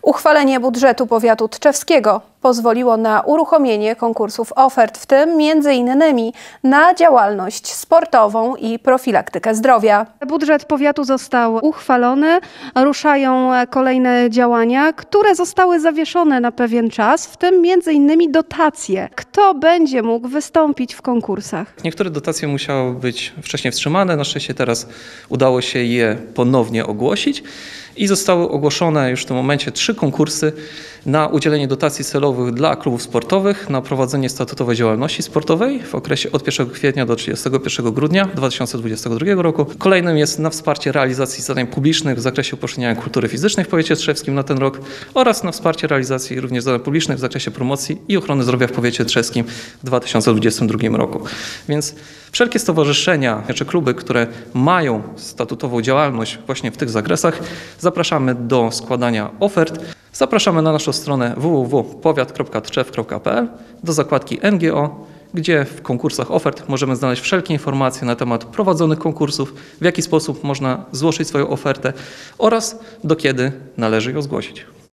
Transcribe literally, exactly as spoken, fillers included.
Uchwalenie budżetu powiatu tczewskiego pozwoliło na uruchomienie konkursów ofert, w tym między innymi na działalność sportową i profilaktykę zdrowia. Budżet powiatu został uchwalony, ruszają kolejne działania, które zostały zawieszone na pewien czas, w tym między innymi dotacje. Kto będzie mógł wystąpić w konkursach? Niektóre dotacje musiały być wcześniej wstrzymane, na szczęście teraz udało się je ponownie ogłosić i zostały ogłoszone już w tym momencie trzy konkursy na udzielenie dotacji celowych dla klubów sportowych na prowadzenie statutowej działalności sportowej w okresie od pierwszego kwietnia do trzydziestego pierwszego grudnia dwa tysiące dwudziestego drugiego roku. Kolejnym jest na wsparcie realizacji zadań publicznych w zakresie upowszechniania kultury fizycznej w powiecie tczewskim na ten rok oraz na wsparcie realizacji również zadań publicznych w zakresie promocji i ochrony zdrowia w powiecie tczewskim w dwa tysiące dwudziestym drugim roku. Więc wszelkie stowarzyszenia czy kluby, które mają statutową działalność właśnie w tych zakresach, zapraszamy do składania ofert. Zapraszamy na naszą stronę w w w kropka powiat kropka tczew kropka p l do zakładki N G O, gdzie w konkursach ofert możemy znaleźć wszelkie informacje na temat prowadzonych konkursów, w jaki sposób można złożyć swoją ofertę oraz do kiedy należy ją zgłosić.